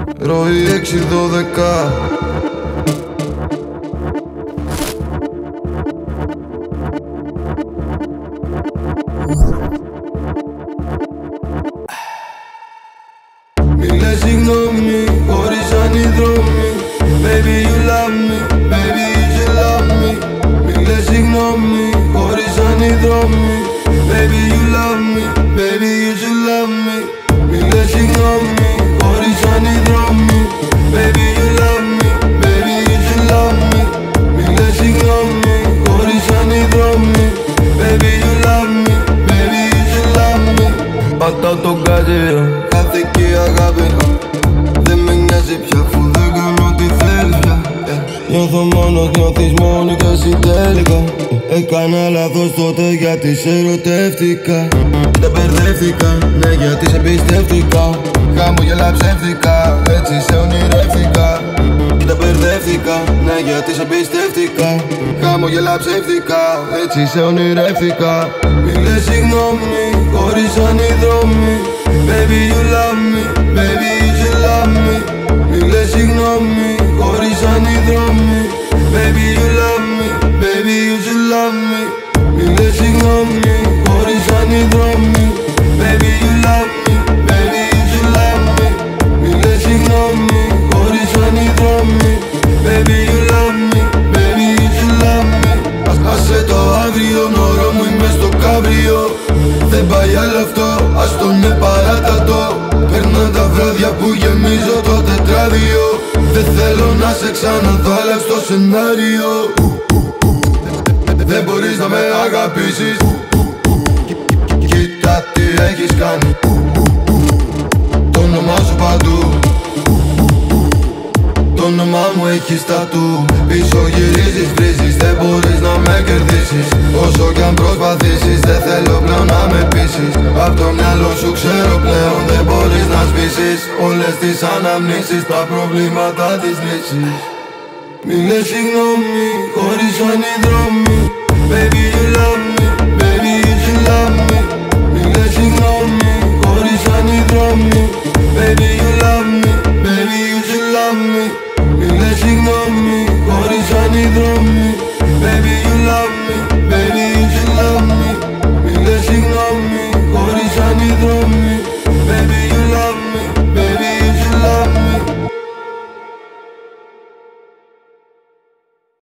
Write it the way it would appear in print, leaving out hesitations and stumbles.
Ροή 6-12. Μη λες συγγνώμη, χωρίσαν οι δρόμοι. Baby you love me, baby you should love me. Μη λες συγγνώμη, χωρίσαν οι δρόμοι. Baby you love me, baby you should love me. Μη λες συγγνώμη, χωρίσαν οι δρόμοι. Baby you love me, baby you should love me. Μη λες συγγνώμη, χωρίσαν οι δρόμοι. Baby you love me, baby you should love me. Πατάω τον γκάζι, χάθηκε η αγάπη. Δεν με νοιάζει πια αφού δεν κάνω τι θέλεις πια. Νιώθω μόνος, νιώθεις μόνη και εσύ τελικά. Έκανα λάθος τότε γιατί σε ερωτεύτηκα. Τα μπερδεύτηκα, ναι γιατί σε εμπιστεύτηκα. Χαμόγελα ψεύτικα, έτσι σε ονειρεύτηκα. Τα μπερδεύτηκα, ναι γιατί σε εμπιστεύτηκα. Χαμόγελα ψεύτικα, έτσι σε ονειρεύτηκα. Μη λες συγγνώμη, χωρίσαν οι δρόμοι. Baby you love me, baby you should love me. Μη λες συγγνώμη, χωρίσαν οι δρόμοι. Baby you love me, baby you should love me. Μη λες συγγνώμη, χωρίσαν οι δρόμοι. Baby you love me, baby you should love me. Μη λες συγγνώμη, χωρίσαν οι δρόμοι. Baby you love me, baby you should love me. Άσε το αύριο, μωρό μου είμαι στο καύριο. Δεν πάει άλλο αυτό, ας το ναι παράτατο. Περνάν τα βράδια που γεμίζω το τετράδιο. Δεν θέλω να σε ξαναδώ αλλά στο σενάριο. Δεν μπορείς να με αγαπήσεις. Κοίτα τι έχεις κάνει. Το όνομά σου παντού. Το όνομά μου έχεις τατού. Πίσω γυρίζεις, βρίζεις, δεν μπορείς να με κερδίσεις. Όσο κι αν προσπαθήσεις, δεν θέλω πλέον να με πείσεις. Απ' το μυαλό σου ξέρω πλέον δεν μπορείς να σβήσεις. Όλες τις αναμνήσεις, τα προβλήματα τις λύσεις. Μη λες συγγνώμη, χωρίσαν οι δρόμοι. Baby you love me, baby you should love me.